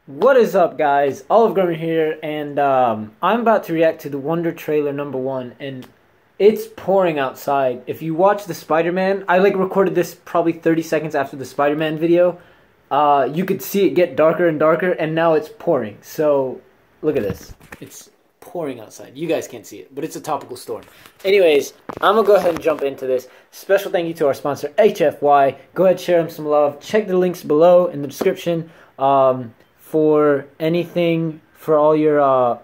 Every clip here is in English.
What is up, guys? OliveGrummer here, and I'm about to react to the Wonder trailer #1, and it's pouring outside. If you watch the Spider-Man, I recorded this probably 30 seconds after the Spider-Man video. You could see it get darker and darker, and now it's pouring. So look at this. It's pouring outside. You guys can't see it, but it's a topical storm. Anyways, I'm gonna go ahead and jump into this. Special thank you to our sponsor, HFY. Go ahead, share them some love. Check the links below in the description. For anything, for all your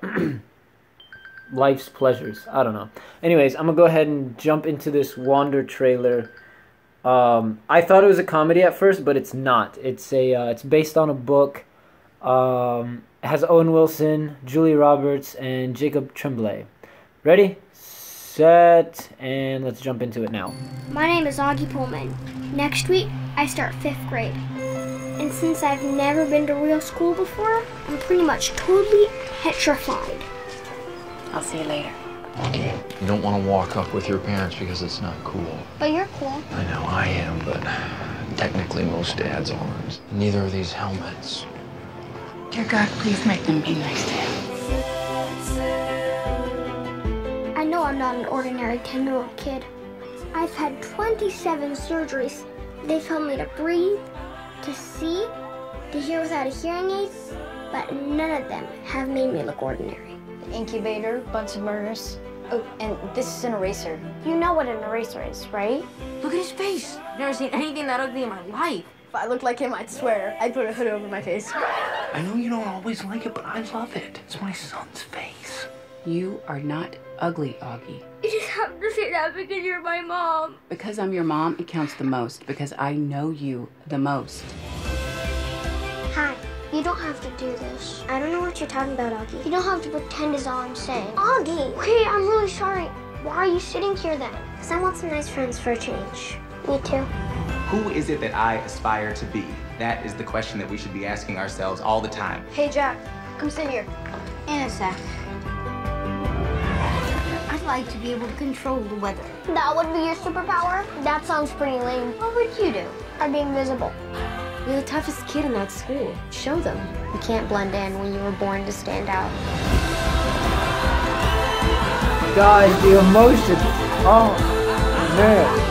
life's pleasures. I don't know. Anyways, I'm gonna go ahead and jump into this Wander trailer. I thought it was a comedy at first, but it's not. It's based on a book. It has Owen Wilson, Julia Roberts, and Jacob Tremblay. Ready, set, and let's jump into it now. My name is Augie Pullman. Next week, I start 5th grade. And since I've never been to real school before, I'm pretty much totally petrified. I'll see you later. You don't want to walk up with your parents because it's not cool. But you're cool. I know I am, but technically most dads aren't. Neither are these helmets. Dear God, please make them be nice to him. I know I'm not an ordinary 10-year-old kid. I've had 27 surgeries. They've helped me to breathe, to see, to hear without a hearing aid, but none of them have made me look ordinary. Incubator, Bunsen burners. Oh, and this is an eraser. You know what an eraser is, right? Look at his face. I've never seen anything that ugly in my life. If I looked like him, I'd swear I'd put a hood over my face. I know you don't always like it, but I love it. It's my son's face. You are not ugly, Augie. You just have to say that because you're my mom. Because I'm your mom, it counts the most. Because I know you the most. Hi. You don't have to do this. I don't know what you're talking about, Augie. You don't have to pretend is all I'm saying. Augie! Okay, I'm really sorry. Why are you sitting here then? Because I want some nice friends for a change. Me too. Who is it that I aspire to be? That is the question that we should be asking ourselves all the time. Hey, Jack, come sit here. In a sec. I'd like to be able to control the weather. That would be your superpower? That sounds pretty lame. What would you do? I'd be invisible. You're the toughest kid in that school. Show them. You can't blend in when you were born to stand out. Guys, the emotion. Oh, man.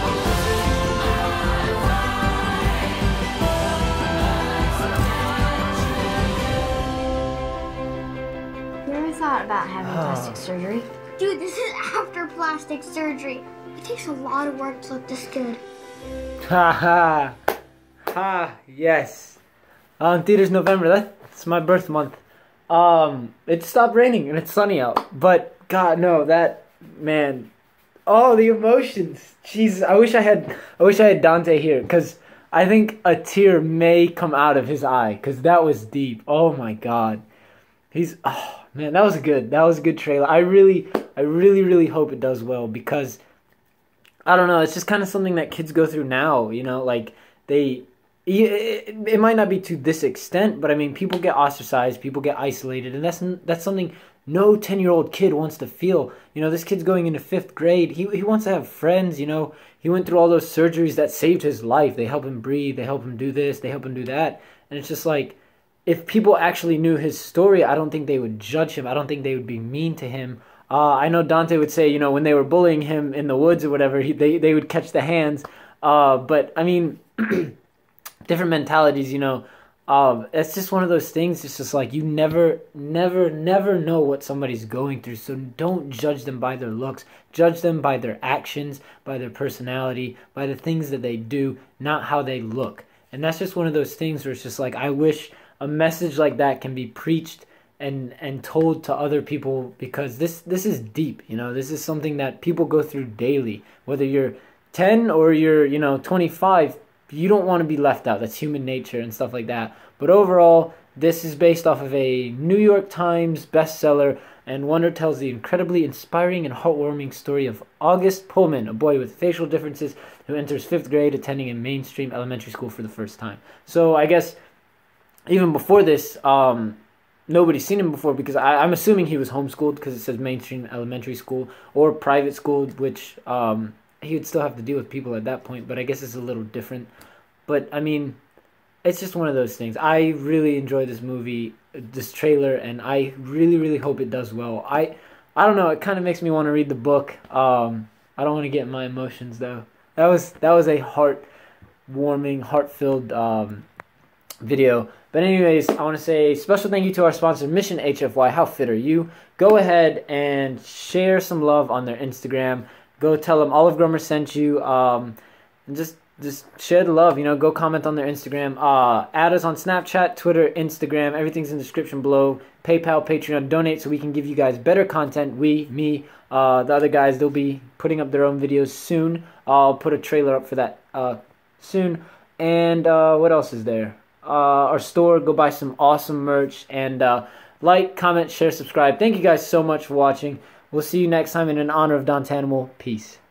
You ever thought about having plastic surgery? Dude, this is after plastic surgery. It takes a lot of work to look this good. Ha ha. Ha, yes. Theaters November, that's my birth month. It stopped raining and it's sunny out. But God, no, that man. Oh, the emotions. Jesus, I wish I had Dante here, because I think a tear may come out of his eye, because that was deep. Oh my God. Oh man, that was a good trailer. I really hope it does well, because I don't know, it's just kind of something that kids go through now, you know, like it might not be to this extent, but I mean, people get ostracized, people get isolated, and that's something no 10-year-old kid wants to feel. You know, this kid's going into 5th grade. He wants to have friends, you know. He went through all those surgeries that saved his life. They help him breathe, they help him do this, they help him do that. And it's just like, if people actually knew his story, I don't think they would judge him. I don't think they would be mean to him. I know Dante would say, you know, when they were bullying him in the woods or whatever, they would catch the hands. But, I mean, different mentalities, you know. It's just one of those things. It's just like, you never know what somebody's going through. So don't judge them by their looks. Judge them by their actions, by their personality, by the things that they do, not how they look. And that's just one of those things where it's just like, I wish a message like that can be preached and told to other people, because this is deep, you know. This is something that people go through daily. Whether you're 10 or you're, you know, 25, you don't want to be left out. That's human nature and stuff like that. But overall, this is based off of a New York Times bestseller, and Wonder tells the incredibly inspiring and heartwarming story of August Pullman, a boy with facial differences who enters 5th grade attending a mainstream elementary school for the first time. So I guess even before this, nobody's seen him before, because I'm assuming he was homeschooled, because it says mainstream elementary school, or private school, which he would still have to deal with people at that point, but I guess it's a little different. But, I mean, it's just one of those things. I really enjoy this movie. this trailer, and I really hope it does well. I don't know. It kind of makes me want to read the book. I don't want to get in my emotions though. That was a heartwarming, heart-filled video. But anyways, I want to say special thank you to our sponsor, Mission HFY. How fit are you? Go ahead and share some love on their Instagram. Go tell them OliveGrummer sent you. And just share the love. You know, go comment on their Instagram. Add us on Snapchat, Twitter, Instagram. Everything's in the description below. PayPal, Patreon. Donate so we can give you guys better content. Me, the other guys, they'll be putting up their own videos soon. I'll put a trailer up for that soon. And what else is there? Our store. Go buy some awesome merch. And like, comment, share, subscribe. Thank you guys so much for watching. We'll see you next time, and in honor of Don Tanimal, peace.